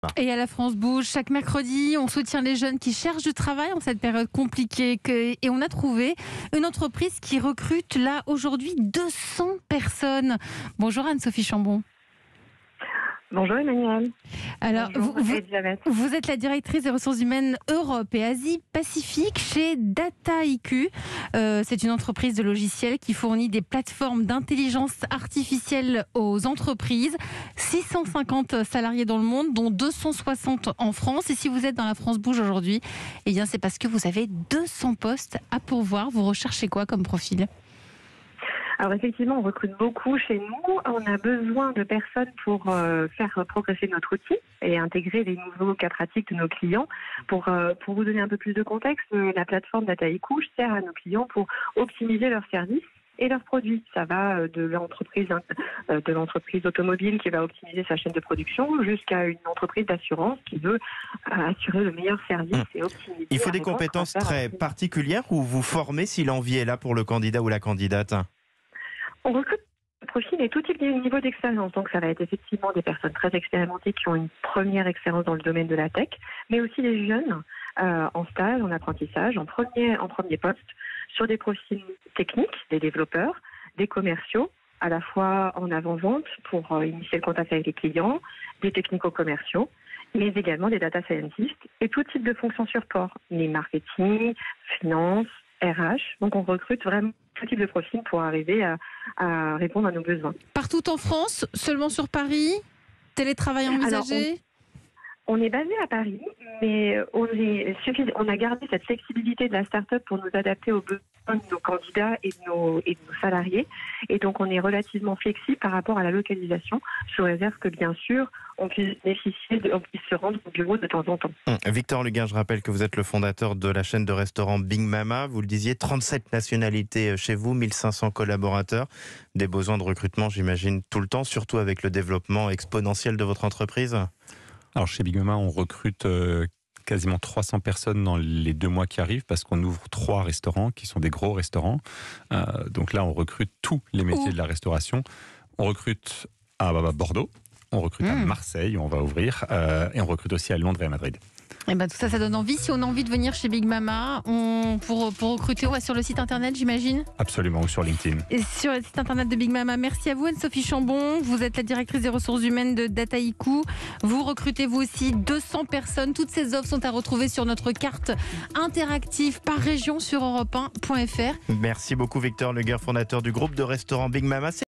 Et à la France Bouge, chaque mercredi, on soutient les jeunes qui cherchent du travail en cette période compliquée. Et on a trouvé une entreprise qui recrute là aujourd'hui 200 personnes. Bonjour Anne-Sophie Chambon. Bonjour Emmanuel. Alors, Bonjour, Elisabeth. vous êtes la directrice des ressources humaines Europe et Asie-Pacifique chez DataIQ. C'est une entreprise de logiciels qui fournit des plateformes d'intelligence artificielle aux entreprises. 650 salariés dans le monde, dont 260 en France. Et si vous êtes dans la France Bouge aujourd'hui, eh bien c'est parce que vous avez 200 postes à pourvoir. Vous recherchez quoi comme profil ? Alors effectivement, on recrute beaucoup chez nous. On a besoin de personnes pour faire progresser notre outil et intégrer les nouveaux cas pratiques de nos clients. Pour vous donner un peu plus de contexte, la plateforme DataIQ sert à nos clients pour optimiser leurs services et leurs produits. Ça va de l'entreprise automobile qui va optimiser sa chaîne de production jusqu'à une entreprise d'assurance qui veut assurer le meilleur service et optimiser. Il faut des compétences très particulières ou vous formez si l'envie est là pour le candidat ou la candidate ? On recrute le profil et tout type de niveau d'expérience. Donc ça va être effectivement des personnes très expérimentées qui ont une première expérience dans le domaine de la tech, mais aussi des jeunes en stage, en apprentissage, en premier poste, sur des profils techniques, des développeurs, des commerciaux, à la fois en avant-vente pour initier le contact avec les clients, des technico-commerciaux, mais également des data scientists et tout type de fonctions support, les marketing, finance, RH. Donc on recrute vraiment tout type de profil pour arriver à répondre à nos besoins. Partout en France, seulement sur Paris ? Télétravail envisagé ? On est basé à Paris, mais on a gardé cette flexibilité de la start-up pour nous adapter aux besoins de nos candidats et de nos salariés. Et donc, on est relativement flexible par rapport à la localisation, sous réserve que, bien sûr, on puisse se rendre au bureau de temps en temps. Victor Luguin, je rappelle que vous êtes le fondateur de la chaîne de restaurants Big Mama. Vous le disiez, 37 nationalités chez vous, 1500 collaborateurs. Des besoins de recrutement, j'imagine, tout le temps, surtout avec le développement exponentiel de votre entreprise. Alors chez Big Mama, on recrute quasiment 300 personnes dans les 2 mois qui arrivent parce qu'on ouvre 3 restaurants qui sont des gros restaurants. Donc là, on recrute tous les métiers de la restauration. On recrute à Bordeaux, on recrute à Marseille, on va ouvrir, et on recrute aussi à Londres et à Madrid. Et ben tout ça, ça donne envie. Si on a envie de venir chez Big Mama, pour recruter, on va sur le site internet, j'imagine ? Absolument, ou sur LinkedIn. Et sur le site internet de Big Mama. Merci à vous, Anne-Sophie Chambon. Vous êtes la directrice des ressources humaines de DataIQ. Vous recrutez vous aussi 200 personnes. Toutes ces offres sont à retrouver sur notre carte interactive par région sur europe1.fr. Merci beaucoup Victor Luguin, fondateur du groupe de restaurants Big Mama.